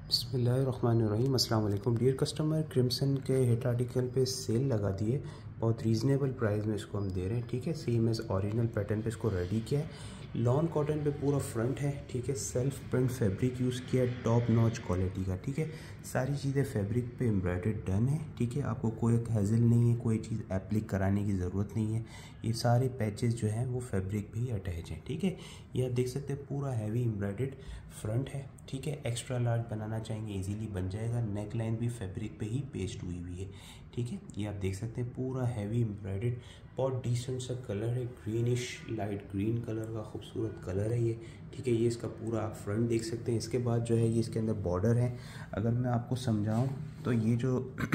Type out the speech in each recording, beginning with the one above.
बिस्मिल्लाहिर्रहमानिर्रहीम। अस्सलाम वालेकुम डियर कस्टमर, क्रिम्सन के हिट आर्टिकल पे सेल लगा दी है। बहुत रीज़नेबल प्राइस में इसको हम दे रहे हैं। ठीक है, सेम एज़ ओरिजिनल पैटर्न पे इसको रेडी किया है। लॉन कॉटन पे पूरा फ्रंट है। ठीक है, सेल्फ प्रिंट फैब्रिक यूज़ किया है, टॉप नॉच क्वालिटी का। ठीक है, सारी चीज़ें फैब्रिक पे एम्ब्रॉयडर्ड डन है। ठीक है, आपको कोई हेज़ल नहीं है, कोई चीज़ एप्लिक कराने की ज़रूरत नहीं है। ये सारे पैचेस जो हैं वो फैब्रिक पे ही अटैच हैं। ठीक है, ये आप देख सकते हैं पूरा हैवी एम्ब्रॉयडर्ड फ्रंट है। ठीक है, एक्स्ट्रा लार्ज बनाना चाहेंगे इजीली बन जाएगा। नेक लाइन भी फैब्रिक पे ही पेस्ट हुई हुई है। ठीक है, ये आप देख सकते हैं पूरा हैवी एम्ब्रॉयडर्ड। बहुत डिसेंट सा कलर है, ग्रीनिश लाइट ग्रीन कलर का खूबसूरत कलर है ये। ठीक है, ये इसका पूरा आप फ्रंट देख सकते हैं। इसके बाद जो है ये इसके अंदर बॉर्डर है। अगर मैं आपको समझाऊं तो ये जो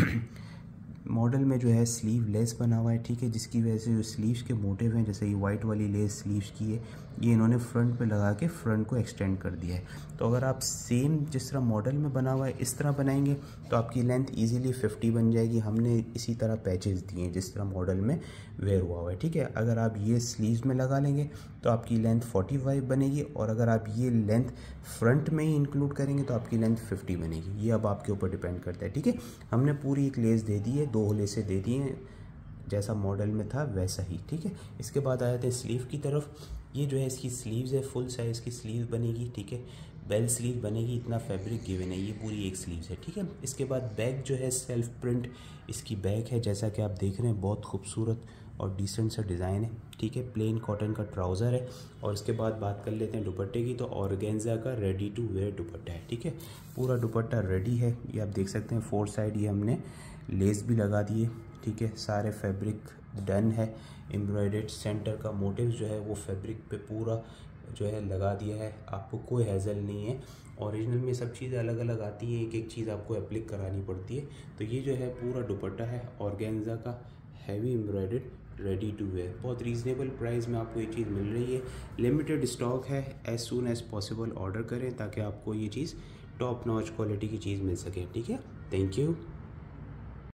मॉडल में जो है स्लीव लेस बना हुआ है। ठीक है, जिसकी वजह से जो स्लीव्स के मोटिव हैं, जैसे ये वाइट वाली लेस स्लीव्स की है, ये इन्होंने फ्रंट पे लगा के फ्रंट को एक्सटेंड कर दिया है। तो अगर आप सेम जिस तरह मॉडल में बना हुआ है इस तरह बनाएंगे तो आपकी लेंथ इजीली 50 बन जाएगी। हमने इसी तरह पैचेस दिए हैं जिस तरह मॉडल में वेयर हुआ है। ठीक है, अगर आप ये स्लीव्स में लगा लेंगे तो आपकी लेंथ 45 बनेगी, और अगर आप ये लेंथ फ्रंट में ही इंक्लूड करेंगे तो आपकी लेंथ 50 बनेगी। ये अब आपके ऊपर डिपेंड करता है। ठीक है, हमने पूरी एक लेस दे दी है, 2 लेसें दे दी हैं, जैसा मॉडल में था वैसा ही। ठीक है, इसके बाद आ जाते हैं स्लीव की तरफ। ये जो है इसकी स्लीव्स है, फुल साइज़ की स्लीव बनेगी। ठीक है, बेल स्लीव बनेगी, इतना फैब्रिक गिवन है, ये पूरी एक स्लीव्स है। ठीक है, इसके बाद बैक जो है सेल्फ प्रिंट इसकी बैक है, जैसा कि आप देख रहे हैं बहुत खूबसूरत और डिसेंट सा डिज़ाइन है। ठीक है, प्लेन कॉटन का ट्राउज़र है। और इसके बाद बात कर लेते हैं दुपट्टे की, तो ऑर्गेन्जा का रेडी टू वेयर दुपट्टा है। ठीक है, पूरा दुपट्टा रेडी है, ये आप देख सकते हैं। 4 साइड ये हमने लेस भी लगा दिए। ठीक है, सारे फैब्रिक डन है, एम्ब्रॉयडर्ड सेंटर का मोटिव जो है वो फैब्रिक पे पूरा जो है लगा दिया है। आपको कोई हेज़ल नहीं है। ओरिजिनल में सब चीज़ें अलग अलग आती हैं, एक एक चीज़ आपको एप्लिक करानी पड़ती है। तो ये जो है पूरा दुपट्टा है ऑर्गेन्जा का, heavy embroidered, ready to wear. बहुत रीज़नेबल प्राइस में आपको ये चीज़ मिल रही है। लिमिटेड स्टॉक है, as soon as possible order करें ताकि आपको ये चीज़ टॉप नॉच क्वालिटी की चीज़ मिल सके। ठीक है, थैंक यू।